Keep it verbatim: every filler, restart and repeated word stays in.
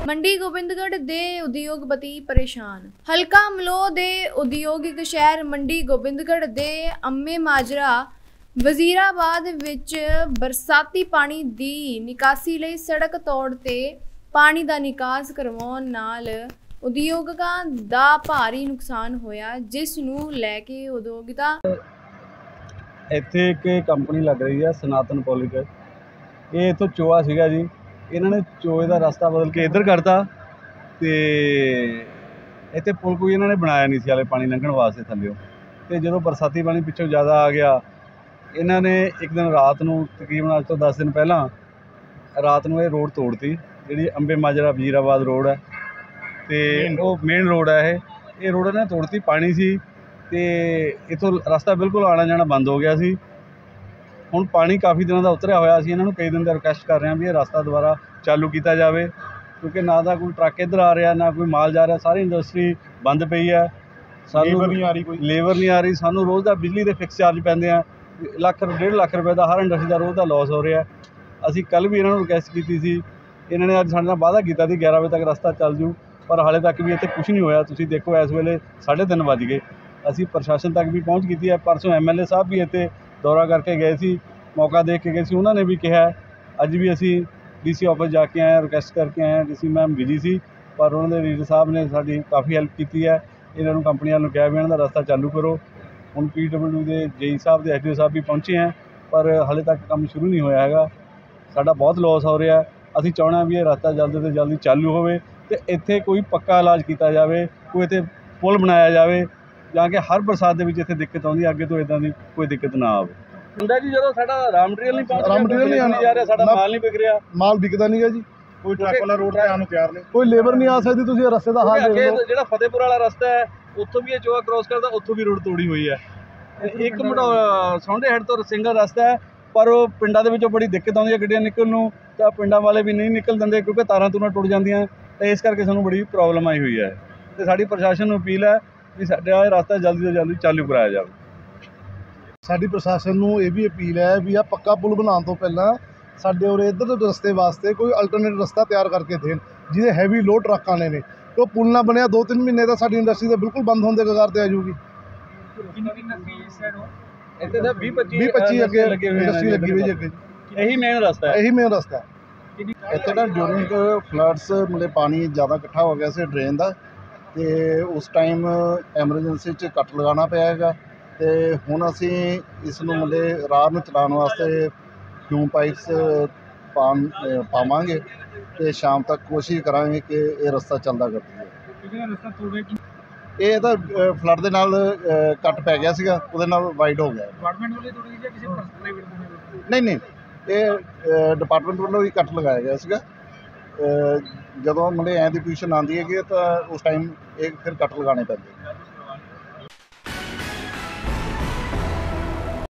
ਮੰਡੀ ਗੋਬਿੰਦਗੜ੍ਹ ਦੇ ਉਦਯੋਗਪਤੀ ਪਰੇਸ਼ਾਨ। ਹਲਕਾ ਮਲੋਹ ਦੇ ਉਦਯੋਗਿਕ ਸ਼ਹਿਰ ਮੰਡੀ ਗੋਬਿੰਦਗੜ੍ਹ ਦੇ ਅੰਮੇ ਮਾਜਰਾ ਵਜ਼ੀਰਾਬਾਦ ਵਿੱਚ ਬਰਸਾਤੀ ਪਾਣੀ ਦੀ ਨਿਕਾਸੀ ਲਈ ਸੜਕ ਤੌੜ ਤੇ ਪਾਣੀ ਦਾ ਨਿਕਾਸ ਕਰਵਾਉਣ ਨਾਲ ਉਦਯੋਗਕਾਂ ਦਾ ਭਾਰੀ ਨੁਕਸਾਨ ਹੋਇਆ, ਜਿਸ ਨੂੰ ਲੈ ਕੇ ਉਦਯੋਗਤਾ ਇੱਥੇ ਇੱਕ ਕੰਪਨੀ ਲੱਗ ਰਹੀ ਹੈ ਸਨਾਤਨ ਪੋਲੀਟੈਕ। ਇਹ ਇੱਥੋਂ ਚੋਆ ਸੀਗਾ ਜੀ, ਇਹਨਾਂ ਨੇ ਚੋਏ ਦਾ ਰਸਤਾ ਬਦਲ ਕੇ ਇੱਧਰ ਕਰਤਾ ਤੇ ਇੱਥੇ ਪੁਲ ਕੋਈ ਇਹਨਾਂ ਨੇ ਬਣਾਇਆ ਨਹੀਂ ਸੀ ਹਾਲੇ ਪਾਣੀ ਲੰਘਣ ਵਾਸਤੇ ਥੱਲਿਓ। ਤੇ ਜਦੋਂ ਬਰਸਾਤੀ ਪਾਣੀ ਪਿੱਛੋਂ ਜ਼ਿਆਦਾ ਆ ਗਿਆ, ਇਹਨਾਂ ਨੇ ਇੱਕ ਦਿਨ ਰਾਤ ਨੂੰ ਤਕਰੀਬਨ ਅੱਜ ਤੋਂ ਦਸ ਦਿਨ ਪਹਿਲਾਂ ਰਾਤ ਨੂੰ ਇਹ ਰੋਡ ਤੋੜਤੀ, ਜਿਹੜੀ ਅੰਬੇ ਮਾਜਰਾ ਵਜ਼ੀਰਾਬਾਦ ਰੋਡ ਹੈ ਤੇ ਉਹ ਮੇਨ ਰੋਡ ਹੈ। ਇਹ ਇਹ ਰੋਡ ਇਹਨਾਂ ਨੇ ਤੋੜਤੀ, ਪਾਣੀ ਸੀ ਤੇ ਇੱਥੋਂ ਰਸਤਾ ਬਿਲਕੁਲ ਆਉਣਾ ਜਾਣਾ ਬੰਦ ਹੋ ਗਿਆ ਸੀ। ਹੁਣ ਪਾਣੀ ਕਾਫੀ ਦਿਨਾਂ ਦਾ ਉਤਰਿਆ ਹੋਇਆ ਸੀ, ਇਹਨਾਂ ਨੂੰ ਕਈ ਦਿਨ ਦਾ ਰਿਕੁਐਸਟ ਕਰ ਰਹੇ ਹਾਂ ਵੀ ਇਹ ਰਸਤਾ ਦੁਬਾਰਾ ਚਾਲੂ ਕੀਤਾ ਜਾਵੇ, ਕਿਉਂਕਿ ਨਾ ਤਾਂ ਕੋਈ ਟਰੱਕ ਇੱਧਰ ਆ ਰਿਹਾ, ਨਾ ਕੋਈ ਮਾਲ ਜਾ ਰਿਹਾ, ਸਾਰੀ ਇੰਡਸਟਰੀ ਬੰਦ ਪਈ ਹੈ। ਸਾਨੂੰ ਲੇਬਰ ਨਹੀਂ ਆ ਰਹੀ, ਕੋਈ ਲੇਬਰ ਨਹੀਂ ਆ ਰਹੀ। ਸਾਨੂੰ ਰੋਜ਼ ਦਾ ਬਿਜਲੀ ਦੇ ਫਿਕਸ ਚਾਰਜ ਪੈਂਦੇ ਆ, ਲੱਖ ਡੇਢ ਲੱਖ ਰੁਪਏ ਦਾ ਹਰ ਇੰਡਸਟਰੀ ਦਾ ਰੋਜ਼ ਦਾ ਲੋਸ ਹੋ ਰਿਹਾ। ਅਸੀਂ ਕੱਲ੍ਹ ਵੀ ਇਹਨਾਂ ਨੂੰ ਰਿਕੁਐਸਟ ਕੀਤੀ ਸੀ, ਇਹਨਾਂ ਨੇ ਅੱਜ ਸਾਡੇ ਨਾਲ ਵਾਅਦਾ ਕੀਤਾ ਸੀ ਗਿਆਰਾਂ ਵਜੇ ਤੱਕ ਰਸਤਾ ਚੱਲ ਜੂ, ਪਰ ਹਾਲੇ ਤੱਕ ਵੀ ਇੱਥੇ ਕੁਛ ਨਹੀਂ ਹੋਇਆ। ਤੁਸੀਂ ਦੇਖੋ ਇਸ ਵੇਲੇ ਸਾਢੇ ਤਿੰਨ ਵੱਜ ਗਏ। ਅਸੀਂ ਪ੍ਰਸ਼ਾਸਨ ਤੱਕ ਵੀ ਪਹੁੰਚ ਕੀਤੀ ਹੈ। ਪਰਸੋਂ ਐਮ ਐਲ ਏ ਸਾਹਿਬ ਵੀ ਇੱਥੇ ਦੌਰਾ ਕਰਕੇ ਗਏ ਸੀ, ਮੌਕਾ ਦੇਖ ਕੇ ਗਏ ਸੀ। ਉਹਨਾਂ ਨੇ ਵੀ ਕਿਹਾ, ਅੱਜ ਵੀ ਅਸੀਂ ਡੀ ਸੀ ਆਫਿਸ ਜਾ ਕੇ ਆਏ ਹਾਂ, ਰਿਕੁਐਸਟ ਕਰਕੇ ਆਏ ਹਾਂ। ਡੀ ਸੀ ਮੈਮ ਬਿਜੀ ਸੀ, ਪਰ ਉਹਨਾਂ ਦੇ ਲੀਡਰ ਸਾਹਿਬ ਨੇ ਸਾਡੀ ਕਾਫੀ ਹੈਲਪ ਕੀਤੀ ਹੈ। ਇਹਨਾਂ ਨੂੰ ਕੰਪਨੀਆਂ ਨੂੰ ਕਿਹਾ ਵੀ ਇਹਨਾਂ ਦਾ ਰਸਤਾ ਚਾਲੂ ਕਰੋ। ਹੁਣ ਪੀ ਡਬਲਯੂ ਦੇ ਜੇ ਸਾਹਿਬ ਦੇ ਐਸ ਡੀ ਓ ਸਾਹਿਬ ਵੀ ਪਹੁੰਚੇ ਹੈ, ਪਰ ਹਾਲੇ ਤੱਕ ਕੰਮ ਸ਼ੁਰੂ ਨਹੀਂ ਹੋਇਆ ਹੈਗਾ। ਸਾਡਾ ਬਹੁਤ ਲੋਸ ਹੋ ਰਿਹਾ। ਅਸੀਂ ਚਾਹੁੰਦੇ ਹਾਂ ਵੀ ਇਹ ਰਸਤਾ ਜਲਦੀ ਤੋਂ ਜਲਦੀ ਚਾਲੂ ਹੋਵੇ ਅਤੇ ਇੱਥੇ ਕੋਈ ਪੱਕਾ ਇਲਾਜ ਕੀਤਾ ਜਾਵੇ, ਕੋਈ ਇੱਥੇ ਪੁਲ ਬਣਾਇਆ ਜਾਵੇ, ਜਾਂ ਕਿ ਹਰ ਬਰਸਾਤ ਦੇ ਵਿੱਚ ਇੱਥੇ ਦਿੱਕਤ ਆਉਂਦੀ, ਅੱਗੇ ਤੋਂ ਇੱਦਾਂ ਦੀ ਕੋਈ ਦਿੱਕਤ ਨਾ ਆਵੇ। ਹੁੰਦਾ ਜੀ ਜਦੋਂ ਸਾਡਾ ਰਾ ਮਟੀਰੀਅਲ ਨਹੀਂ ਪਹੁੰਚ ਰਿਹਾ, ਰਾ ਮਟੀਰੀਅਲ ਨਹੀਂ ਆਉਣਾ ਜਾ ਰਿਹਾ, ਸਾਡਾ ਮਾਲ ਨਹੀਂ ਵਿਕ ਰਿਹਾ, ਮਾਲ ਵਿਕਦਾ ਨਹੀਂ ਗਾ ਜੀ। ਕੋਈ ਟਰੱਕ ਵਾਲਾ ਰੋਡ ਤੇ ਆਉਣ ਨੂੰ ਤਿਆਰ ਨਹੀਂ, ਕੋਈ ਲੇਬਰ ਨਹੀਂ ਆ ਸਕਦੀ। ਤੁਸੀਂ ਰਸਤੇ ਦਾ ਹਾਲ ਦੇਖ ਲਓ। ਜਿਹੜਾ ਫਤਿਹਪੁਰ ਵਾਲਾ ਰਸਤਾ ਹੈ, ਉੱਥੋਂ ਵੀ ਇਹ ਚੋਆ ਕ੍ਰੋਸ ਕਰਦਾ, ਉੱਥੋਂ ਵੀ ਰੋਡ ਤੋੜੀ ਹੋਈ ਹੈ। ਇੱਕ ਸੌਂਡੇ ਹੈਡ ਤੋਂ ਸਿੰਗਲ ਰਸਤਾ ਹੈ, ਪਰ ਉਹ ਪਿੰਡਾਂ ਦੇ ਵਿੱਚੋਂ ਬੜੀ ਦਿੱਕਤ ਆਉਂਦੀ ਹੈ ਗੱਡੀਆਂ ਨਿਕਲਣ ਨੂੰ, ਤਾਂ ਪਿੰਡਾਂ ਵਾਲੇ ਵੀ ਨਹੀਂ ਨਿਕਲ ਦਿੰਦੇ ਕਿਉਂਕਿ ਤਾਰਾਂ ਤੂਰਾਂ ਟੁੱਟ ਜਾਂਦੀਆਂ, ਤਾਂ ਇਸ ਕਰਕੇ ਸਾਨੂੰ ਬੜੀ ਪ੍ਰੋਬਲਮ ਆਈ ਹੋਈ ਹੈ। ਅਤੇ ਸਾਡੀ ਪ੍ਰਸ਼ਾਸਨ ਨੂੰ ਅਪੀਲ ਹੈ ਵੀ ਸਾਡਾ ਇਹ ਰਸਤਾ ਜਲਦੀ ਤੋਂ ਜਲਦੀ ਚਾਲੂ ਕਰਾਇਆ ਜਾਵੇ। ਸਾਡੀ ਪ੍ਰਸ਼ਾਸਨ ਨੂੰ ਇਹ ਵੀ ਅਪੀਲ ਹੈ ਵੀ ਆਹ ਪੱਕਾ ਪੁਲ ਬਣਾਉਣ ਤੋਂ ਪਹਿਲਾਂ ਸਾਡੇ ਉਰੇ ਇੱਧਰ ਦੇ ਰਸਤੇ ਵਾਸਤੇ ਕੋਈ ਅਲਟਰਨੇਟ ਰਸਤਾ ਤਿਆਰ ਕਰਕੇ ਦੇਣ, ਜਿਹਦੇ ਹੈਵੀ ਲੋਡ ਟਰੱਕ ਆਉਣੇ ਨੇ। ਤੇ ਉਹ ਪੁਲ ਨਾ ਬਣਿਆ ਦੋ ਤਿੰਨ ਮਹੀਨੇ ਤਾਂ ਸਾਡੀ ਇੰਡਸਟਰੀ ਤਾਂ ਬਿਲਕੁਲ ਬੰਦ ਹੋਣ ਦੇ ਕਗਾਰ 'ਤੇ ਆ ਜਾਊਗੀ। ਇੱਥੇ ਤਾਂ ਵੀਹ ਪੱਚੀ ਵੀਹ ਪੱਚੀ ਅੱਗੇ ਇੰਡਸਟਰੀ ਲੱਗੀ ਹੋਈ ਅੱਗੇ। ਇਹੀ ਮੇਨ ਰਸਤਾ ਹੈ, ਇਹੀ ਮੇਨ ਰਸਤਾ ਹੈ। ਇੱਥੇ ਨਾ ਡਿਊਰਿੰਗ ਫਲੱਡਸ ਮਤਲਬ ਪਾਣੀ ਜ਼ਿਆਦਾ ਇਕੱਠਾ ਹੋ ਗਿਆ ਸੀ ਡਰੇਨ ਦਾ, ਅਤੇ ਉਸ ਟਾਈਮ ਐਮਰਜੈਂਸੀ 'ਚ ਕੱਟ ਲਗਾਉਣਾ ਪਿਆ ਹੈਗਾ। ਅਤੇ ਹੁਣ ਅਸੀਂ ਇਸ ਨੂੰ ਮਤਲਬ ਰਾਹ ਨੂੰ ਚਲਾਉਣ ਵਾਸਤੇ ਫਿਊਮ ਪਾਈਪਸ ਪਾਉਣ ਪਾਵਾਂਗੇ ਅਤੇ ਸ਼ਾਮ ਤੱਕ ਕੋਸ਼ਿਸ਼ ਕਰਾਂਗੇ ਕਿ ਇਹ ਰਸਤਾ ਚੱਲਦਾ ਕਰ ਦਈਏ। ਇਹ ਤਾਂ ਫਲੱਡ ਦੇ ਨਾਲ ਕੱਟ ਪੈ ਗਿਆ ਸੀਗਾ, ਉਹਦੇ ਨਾਲ ਵਾਈਡ ਹੋ ਗਿਆ। ਨਹੀਂ ਨਹੀਂ ਇਹ ਡਿਪਾਰਟਮੈਂਟ ਵੱਲੋਂ ਹੀ ਕੱਟ ਲਗਾਇਆ ਗਿਆ ਸੀਗਾ। ਜਦੋਂ ਮਤਲਬ ਐਂ ਦੀ ਪੋਜੀਸ਼ਨ ਆਉਂਦੀ ਹੈਗੀ ਤਾਂ ਉਸ ਟਾਈਮ ਇਹ ਫਿਰ ਕੱਟ ਲਗਾਉਣੇ ਪੈਂਦੇ।